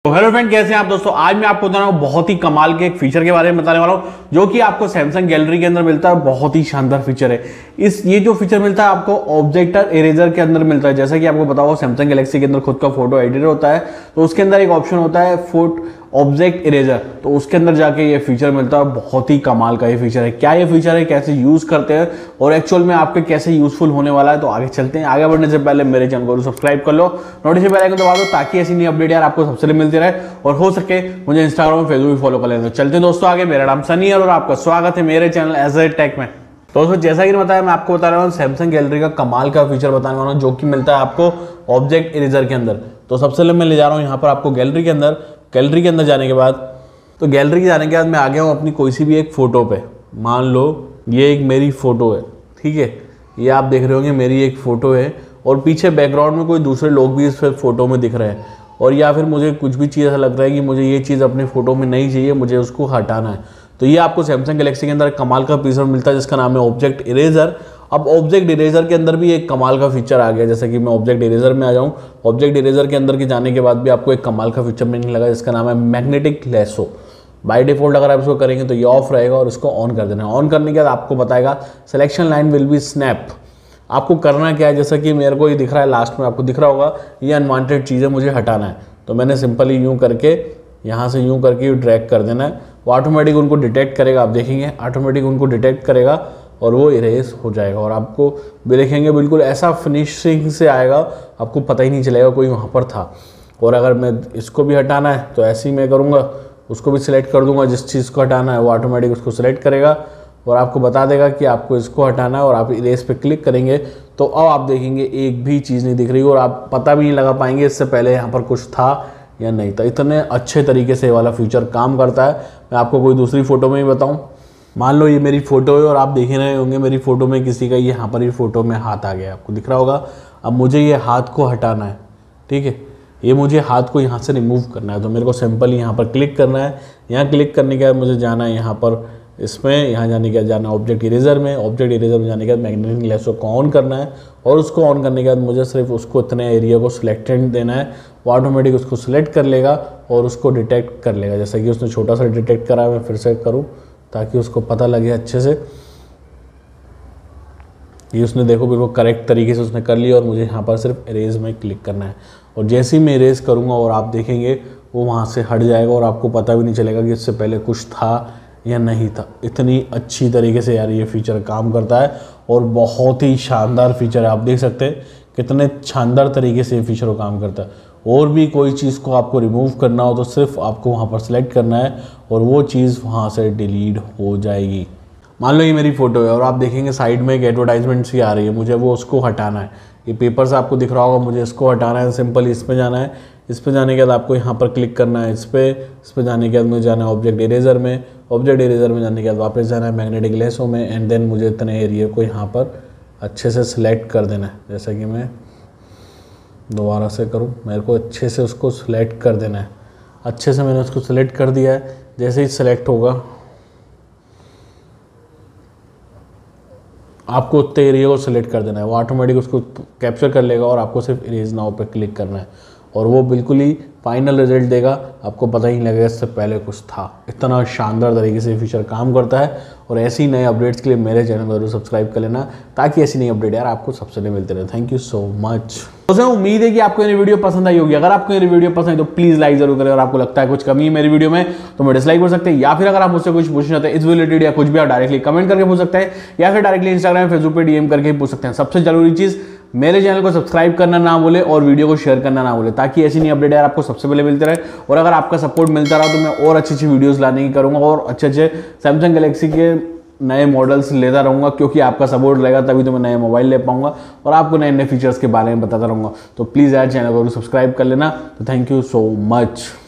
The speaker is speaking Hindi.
तो हेलो फ्रेंड, कैसे हैं आप दोस्तों। आज मैं आपको बता रहा हूँ बहुत ही कमाल के एक फीचर के बारे में बताने वाला हूँ जो कि आपको सैमसंग गैलरी के अंदर मिलता है। बहुत ही शानदार फीचर है। ये जो फीचर मिलता है आपको ऑब्जेक्ट इरेजर के अंदर मिलता है। जैसा कि आपको पता होगा सैमसंग गैलेक्सी के अंदर खुद का फोटो एडिटर होता है, तो उसके अंदर एक ऑप्शन होता है ऑब्जेक्ट इरेजर, तो उसके अंदर जाके ये फीचर मिलता है। बहुत ही कमाल का ये फीचर है। क्या ये फीचर है, कैसे यूज करते हैं और एक्चुअल में आपके कैसे यूजफुल होने वाला है, तो आगे चलते हैं। आगे बढ़ने से पहले मेरे चैनल को सब्सक्राइब कर लो, नोटिफिकेशन बेल आइकन दबा दो ताकि ऐसी नई अपडेट यार आपको सबसे पहले मिलती रहे और हो सके मुझे इंस्टाग्राम और फेसबुक भी फॉलो कर लेना। तो चलते हैं दोस्तों आगे। मेरा नाम सनी है और आपका स्वागत है मेरे चैनल एज ए टेक में। दोस्तों जैसा कि बताया, मैं आपको बता रहा हूँ सैमसंग गैलरी का कमाल का फीचर बताने वाला हूँ जो कि मिलता है आपको ऑब्जेक्ट इरेजर के अंदर। तो सबसे पहले मैं ले जा रहा हूँ यहाँ पर आपको गैलरी के अंदर। गैलरी के अंदर जाने के बाद गैलरी के जाने के बाद मैं आ गया हूँ अपनी कोई सी भी एक फोटो पे। मान लो ये एक मेरी फोटो है, ठीक है। ये आप देख रहे होंगे मेरी एक फोटो है और पीछे बैकग्राउंड में कोई दूसरे लोग भी इस फोटो में दिख रहे हैं। और या फिर मुझे कुछ भी चीज़ ऐसा लग रहा है कि मुझे ये चीज़ अपनी फोटो में नहीं चाहिए, मुझे उसको हटाना है, तो ये आपको सैमसंग गैलेक्सी के अंदर कमाल का फीचर मिलता है जिसका नाम है ऑब्जेक्ट इरेजर। अब ऑब्जेक्ट इरेजर के अंदर भी एक कमाल का फीचर आ गया। जैसे कि मैं ऑब्जेक्ट इरेजर में आ जाऊँ, ऑब्जेक्ट इरेजर के अंदर के जाने के बाद भी आपको एक कमाल का फीचर मिलने लगा जिसका नाम है मैग्नेटिक लेसो। बाय डिफॉल्ट अगर आप इसको करेंगे तो ये ऑफ रहेगा और इसको ऑन कर देना है। ऑन करने के बाद आपको बताएगा selection line will be snap. आपको करना क्या है, जैसा कि मेरे को ये दिख रहा है, लास्ट में आपको दिख रहा होगा ये अनवांटेड चीज़ें मुझे हटाना है, तो मैंने सिंपली यूँ करके यहाँ से यूँ करके ड्रैग कर देना है। वो ऑटोमेटिक उनको डिटेक्ट करेगा, आप देखेंगे ऑटोमेटिक उनको डिटेक्ट करेगा और वो इरेज हो जाएगा। और आपको भी देखेंगे बिल्कुल ऐसा फिनिशिंग से आएगा, आपको पता ही नहीं चलेगा कोई वहाँ पर था। और अगर मैं इसको भी हटाना है तो ऐसे ही मैं करूँगा, उसको भी सिलेक्ट कर दूंगा, जिस चीज़ को हटाना है वो ऑटोमेटिक उसको सिलेक्ट करेगा और आपको बता देगा कि आपको इसको हटाना है। और आप इरेज पे क्लिक करेंगे तो अब आप देखेंगे एक भी चीज़ नहीं दिख रही और आप पता भी नहीं लगा पाएंगे इससे पहले यहाँ पर कुछ था या नहीं था। इतने अच्छे तरीके से ये वाला फीचर काम करता है। मैं आपको कोई दूसरी फ़ोटो में ही बताऊँ, मान लो ये मेरी फ़ोटो है और आप देख रहे होंगे मेरी फ़ोटो में किसी का यहाँ पर ही फ़ोटो में हाथ आ गया, आपको दिख रहा होगा। अब मुझे ये हाथ को हटाना है, ठीक है, ये मुझे हाथ को यहाँ से रिमूव करना है, तो मेरे को सिंपल यहाँ पर क्लिक करना है। यहाँ क्लिक करने के बाद मुझे जाना है यहाँ पर इसमें, यहाँ जाने के बाद जाना है ऑब्जेक्ट इरेजर में। ऑब्जेक्ट इरेजर में जाने के बाद मैग्नेटिक लेसो को ऑन करना है और उसको ऑन करने के बाद मुझे सिर्फ उसको इतने एरिया को सिलेक्टेड देना है। वो ऑटोमेटिक उसको सिलेक्ट कर लेगा और उसको डिटेक्ट कर लेगा। जैसा कि उसने छोटा सा डिटेक्ट करा, मैं फिर से करूँ ताकि उसको पता लगे अच्छे से। ये उसने देखो बिल्कुल करेक्ट तरीके से उसने कर लिया और मुझे यहाँ पर सिर्फ इरेज में क्लिक करना है। और जैसे ही मैं इरेज करूँगा और आप देखेंगे वो वहाँ से हट जाएगा और आपको पता भी नहीं चलेगा कि इससे पहले कुछ था या नहीं था। इतनी अच्छी तरीके से यार ये फीचर काम करता है और बहुत ही शानदार फीचर है। आप देख सकते हैं कितने शानदार तरीके से ये फीचर को काम करता है। और भी कोई चीज़ को आपको रिमूव करना हो तो सिर्फ आपको वहाँ पर सिलेक्ट करना है और वो चीज़ वहाँ से डिलीट हो जाएगी। मान लो ये मेरी फ़ोटो है और आप देखेंगे साइड में एक एडवर्टाइजमेंट सी आ रही है, मुझे वो उसको हटाना है। ये पेपर से आपको दिख रहा होगा, मुझे इसको हटाना है। सिंपल इस पे जाना है, इस पे जाने के बाद आपको यहाँ पर क्लिक करना है, इस पे जाने के बाद मुझे जाना है ऑब्जेक्ट इरेजर में। ऑब्जेक्ट इरेजर में जाने के बाद वापस जाना है मैग्नेटिक लेसो में एंड देन मुझे इतने एरिया को यहाँ पर अच्छे से सिलेक्ट कर देना है। जैसा कि मैं दोबारा से करूँ, मेरे को अच्छे से उसको सिलेक्ट कर देना है। अच्छे से मैंने उसको सिलेक्ट कर दिया है। जैसे ही सिलेक्ट होगा आपको उतने एरिया को सिलेक्ट कर देना है, वो ऑटोमेटिक उसको कैप्चर कर लेगा और आपको सिर्फ इरेज नाउ पे क्लिक करना है और वो बिल्कुल ही फाइनल रिजल्ट देगा। आपको पता ही नहीं लगेगा इससे पहले कुछ था। इतना शानदार तरीके से फीचर काम करता है और ऐसी नए अपडेट्स के लिए मेरे चैनल को जरूर सब्सक्राइब कर लेना ताकि ऐसी नई अपडेट यार आपको सबसे पहले मिलते रहे। Thank you so much. दोस्तों उम्मीद है कि आपको ये वीडियो पसंद आई होगी। अगर आपको ये वीडियो पसंद है तो प्लीज लाइक जरूर करें और आपको लगता है कुछ कमी है मेरी वीडियो में तो मैं डिसलाइक कर सकते हैं, या फिर अगर आप मुझसे कुछ पूछना चाहते हैं इस रिलेटेड या कुछ भी आप डायरेक्टली कमेंट करके पूछ सकते हैं या फिर डायरेक्टली इंस्टाग्राम फेसबुक पे डीएम करके पूछ सकते हैं। सबसे जरूरी चीज मेरे चैनल को सब्सक्राइब करना ना भूले और वीडियो को शेयर करना ना भूले ताकि ऐसी नई अपडेट यार आपको सबसे पहले मिलते रहे। और अगर आपका सपोर्ट मिलता रहा तो मैं और अच्छी अच्छी वीडियोस लाने की करूंगा और अच्छे सैमसंग गैलेक्सी के नए मॉडल्स लेता रहूँगा, क्योंकि आपका सपोर्ट रहेगा तभी तो मैं नए मोबाइल ले पाऊंगा और आपको नए नए फीचर्स के बारे में बताता रहूँगा। तो प्लीज़ यार चैनल को सब्सक्राइब कर लेना। तो थैंक यू सो मच।